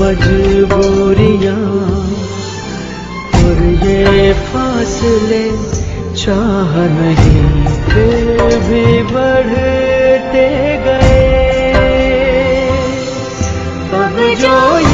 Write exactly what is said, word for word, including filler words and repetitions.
मजबूरियां और ये फासले चाह नहीं फिर भी बढ़ते गए। अब जो